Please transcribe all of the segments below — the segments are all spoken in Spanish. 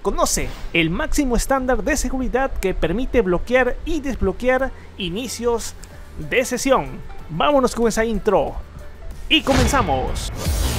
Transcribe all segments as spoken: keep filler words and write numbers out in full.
Conoce el máximo estándar de seguridad que permite bloquear y desbloquear inicios de sesión. Vámonos con esa intro y comenzamos.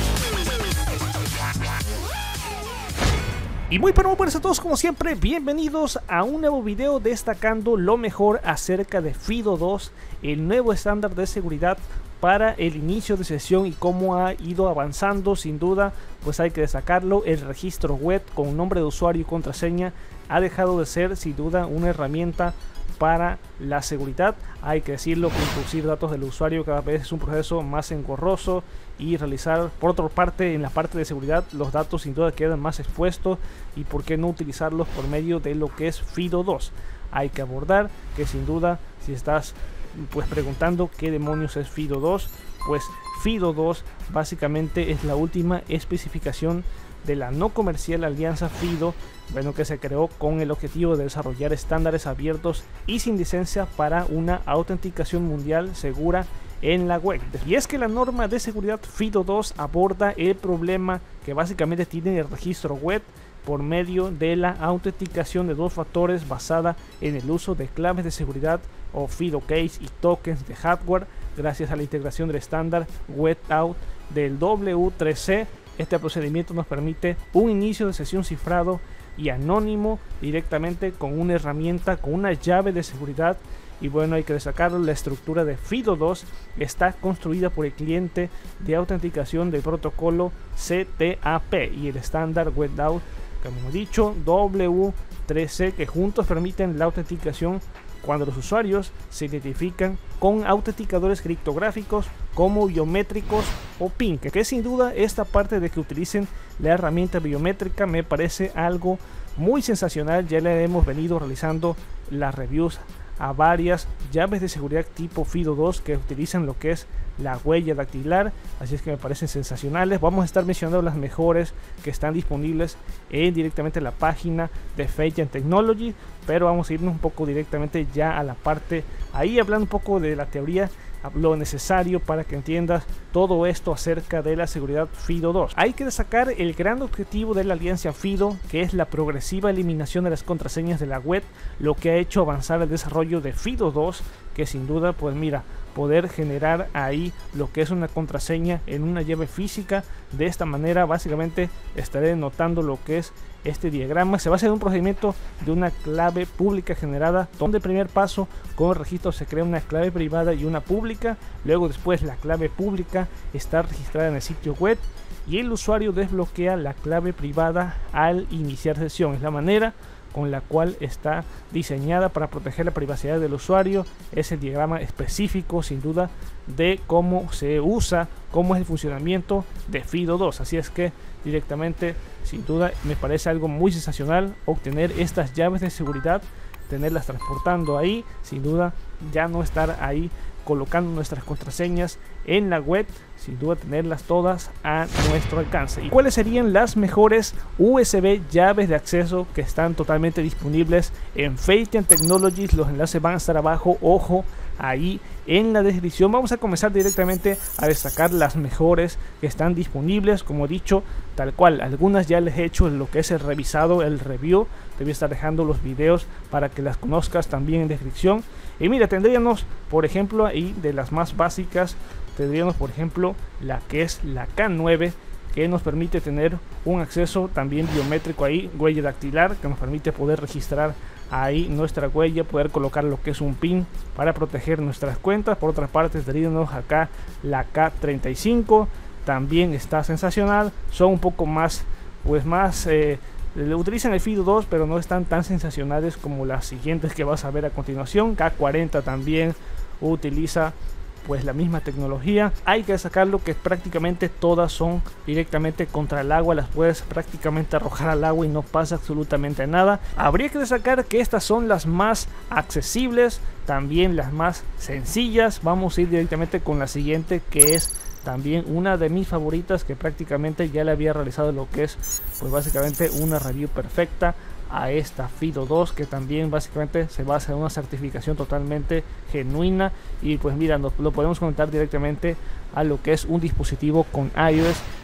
Y muy pero muy buenas a todos, como siempre, bienvenidos a un nuevo video destacando lo mejor acerca de FIDO dos, el nuevo estándar de seguridad para el inicio de sesión y cómo ha ido avanzando. Sin duda, pues hay que destacarlo, el registro web con nombre de usuario y contraseña ha dejado de ser sin duda una herramienta para la seguridad. Hay que decirlo, que introducir datos del usuario cada vez es un proceso más engorroso y realizar, por otra parte, en la parte de seguridad, los datos sin duda quedan más expuestos y por qué no utilizarlos por medio de lo que es FIDO dos. Hay que abordar que sin duda, si estás pues preguntando qué demonios es FIDO dos, pues FIDO dos básicamente es la última especificación de la no comercial alianza FIDO, bueno, que se creó con el objetivo de desarrollar estándares abiertos y sin licencia para una autenticación mundial segura en la web. Y es que la norma de seguridad FIDO dos aborda el problema que básicamente tiene el registro web por medio de la autenticación de dos factores basada en el uso de claves de seguridad o FIDO keys y tokens de hardware gracias a la integración del estándar WebAuth del W tres C. Este procedimiento nos permite un inicio de sesión cifrado y anónimo directamente con una herramienta, con una llave de seguridad. Y bueno, hay que destacar la estructura de FIDO dos está construida por el cliente de autenticación del protocolo C T A P y el estándar WebAuth, como hemos dicho, W tres C, que juntos permiten la autenticación cuando los usuarios se identifican con autenticadores criptográficos como biométricos o PIN, que, que sin duda esta parte de que utilicen la herramienta biométrica me parece algo muy sensacional. Ya le hemos venido realizando las reviews a varias llaves de seguridad tipo FIDO dos que utilizan lo que es la huella dactilar, así es que me parecen sensacionales. Vamos a estar mencionando las mejores que están disponibles en directamente la página de Feitian Technology, pero vamos a irnos un poco directamente ya a la parte ahí, hablando un poco de la teoría, lo necesario para que entiendas todo esto acerca de la seguridad FIDO dos. Hay que destacar el gran objetivo de la alianza FIDO, que es la progresiva eliminación de las contraseñas de la web, lo que ha hecho avanzar el desarrollo de FIDO dos, que sin duda, pues mira, poder generar ahí lo que es una contraseña en una llave física. De esta manera básicamente estaré notando lo que es este diagrama. Se va a hacer un procedimiento de una clave pública generada, donde el primer paso con el registro se crea una clave privada y una pública. Luego después la clave pública está registrada en el sitio web y el usuario desbloquea la clave privada al iniciar sesión. Es la manera con la cual está diseñada para proteger la privacidad del usuario. Es el diagrama específico sin duda de cómo se usa, cómo es el funcionamiento de FIDO dos. Así es que directamente, sin duda, me parece algo muy sensacional obtener estas llaves de seguridad, tenerlas transportando ahí, sin duda ya no estar ahí colocando nuestras contraseñas en la web, sin duda tenerlas todas a nuestro alcance. ¿Y cuáles serían las mejores U S B llaves de acceso que están totalmente disponibles en Feitian Technologies? Los enlaces van a estar abajo, ojo, ahí en la descripción. Vamos a comenzar directamente a destacar las mejores que están disponibles. Como he dicho, tal cual, algunas ya les he hecho lo que es el revisado, el review. Te voy a estar dejando los videos para que las conozcas también en descripción. Y mira, tendríamos por ejemplo ahí de las más básicas, tendríamos por ejemplo la que es la K nueve, que nos permite tener un acceso también biométrico ahí, huella dactilar, que nos permite poder registrar ahí nuestra huella, poder colocar lo que es un PIN para proteger nuestras cuentas. Por otra parte tendríamos acá la K treinta y cinco, también está sensacional. Son un poco más pues más eh, utilizan el FIDO dos, pero no están tan sensacionales como las siguientes que vas a ver a continuación. K cuarenta también utiliza pues la misma tecnología. Hay que sacarlo que prácticamente todas son directamente contra el agua, las puedes prácticamente arrojar al agua y no pasa absolutamente nada. Habría que destacar que estas son las más accesibles, también las más sencillas. Vamos a ir directamente con la siguiente, que es también una de mis favoritas, que prácticamente ya le había realizado lo que es pues básicamente una review perfecta a esta FIDO dos, que también básicamente se basa en una certificación totalmente genuina. Y pues mira, nos, lo podemos conectar directamente a lo que es un dispositivo con iOS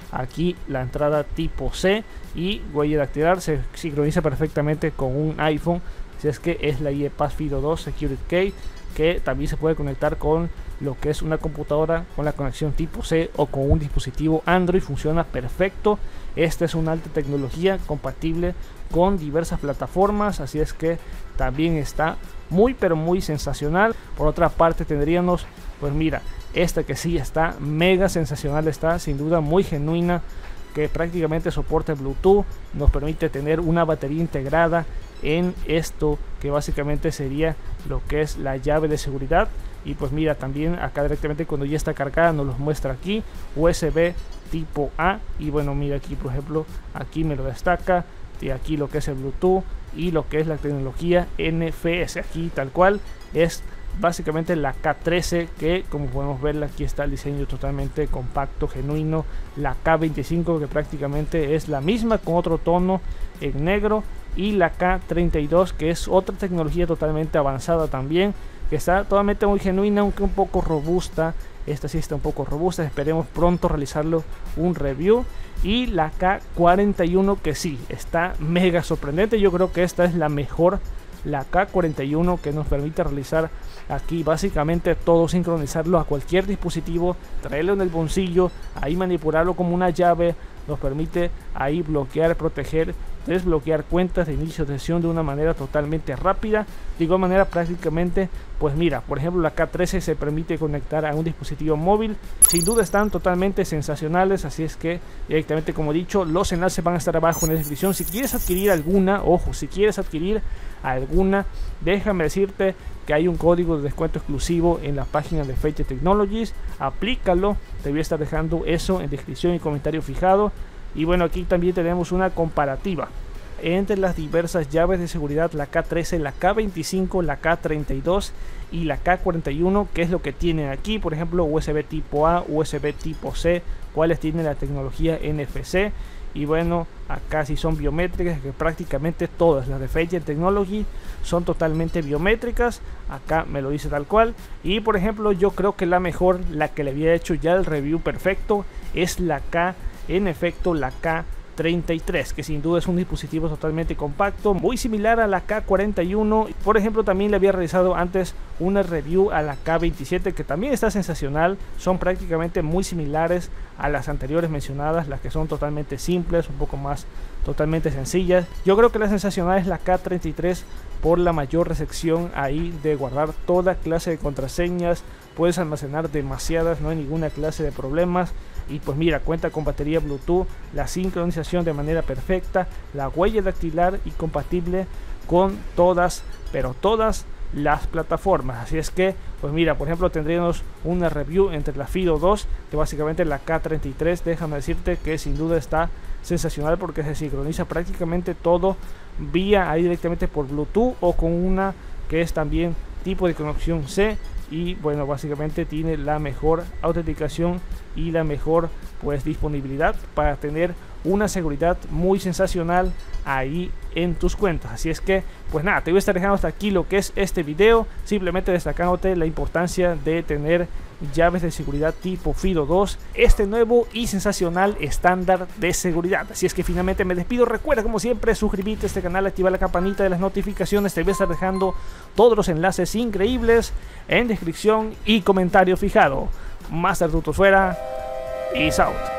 aquí la entrada tipo C y huella dactilar, se sincroniza perfectamente con un iPhone, si es que es la IEPAS FIDO dos Security Key, que también se puede conectar con lo que es una computadora con la conexión tipo C o con un dispositivo Android. Funciona perfecto. Esta es una alta tecnología compatible con diversas plataformas, así es que también está muy pero muy sensacional. Por otra parte tendríamos, pues mira, esta que sí está mega sensacional, está sin duda muy genuina, que prácticamente soporta Bluetooth, nos permite tener una batería integrada en esto que básicamente sería lo que es la llave de seguridad. Y pues mira, también acá directamente cuando ya está cargada nos los muestra aquí, U S B tipo A, y bueno, mira aquí por ejemplo, aquí me lo destaca, y aquí lo que es el Bluetooth y lo que es la tecnología N F S, aquí tal cual es básicamente la K trece, que como podemos ver aquí está el diseño totalmente compacto, genuino. La K veinticinco, que prácticamente es la misma con otro tono en negro, y la K treinta y dos, que es otra tecnología totalmente avanzada también, que está totalmente muy genuina, aunque un poco robusta. Esta sí está un poco robusta, esperemos pronto realizarlo un review. Y la K cuarenta y uno, que sí, está mega sorprendente. Yo creo que esta es la mejor, la K cuarenta y uno, que nos permite realizar aquí básicamente todo, sincronizarlo a cualquier dispositivo, traerlo en el bolsillo, ahí manipularlo como una llave, nos permite ahí bloquear, proteger, desbloquear cuentas de inicio de sesión de una manera totalmente rápida. De igual manera prácticamente, pues mira, por ejemplo la K trece se permite conectar a un dispositivo móvil. Sin duda están totalmente sensacionales, así es que directamente, como he dicho, los enlaces van a estar abajo en la descripción. Si quieres adquirir alguna, ojo, si quieres adquirir alguna, déjame decirte que hay un código de descuento exclusivo en la página de Fate Technologies, aplícalo, te voy a estar dejando eso en descripción y comentario fijado. Y bueno, aquí también tenemos una comparativa entre las diversas llaves de seguridad, la K trece, la K veinticinco, la K treinta y dos y la K cuarenta y uno, que es lo que tienen aquí, por ejemplo, U S B tipo A, U S B tipo C, cuáles tienen la tecnología N F C. Y bueno, acá sí son biométricas, que prácticamente todas las de Fate Technology son totalmente biométricas. Acá me lo dice tal cual. Y por ejemplo, yo creo que la mejor, la que le había hecho ya el review perfecto, es la K, en efecto, la K treinta y tres, que sin duda es un dispositivo totalmente compacto, muy similar a la K cuarenta y uno. Por ejemplo, también le había realizado antes una review a la K veintisiete, que también está sensacional. Son prácticamente muy similares a las anteriores mencionadas, las que son totalmente simples, un poco más totalmente sencillas. Yo creo que la sensacional es la K treinta y tres por la mayor recepción ahí de guardar toda clase de contraseñas, puedes almacenar demasiadas, no hay ninguna clase de problemas. Y pues mira, cuenta con batería Bluetooth, la sincronización de manera perfecta, la huella dactilar y compatible con todas, pero todas las plataformas. Así es que, pues mira, por ejemplo, tendríamos una review entre la FIDO dos, que básicamente la K treinta y tres, déjame decirte que sin duda está sensacional porque se sincroniza prácticamente todo vía ahí directamente por Bluetooth o con una que es también tipo de conexión C. Y bueno, básicamente tiene la mejor autenticación y la mejor pues disponibilidad para tener una seguridad muy sensacional ahí en tus cuentas. Así es que pues nada, te voy a estar dejando hasta aquí lo que es este video, simplemente destacándote la importancia de tener llaves de seguridad tipo FIDO dos, este nuevo y sensacional estándar de seguridad. Así es que finalmente me despido. Recuerda, como siempre, suscribirte a este canal, activar la campanita de las notificaciones. Te voy a estar dejando todos los enlaces increíbles en descripción y comentario fijado. Master Tutor fuera. Peace out.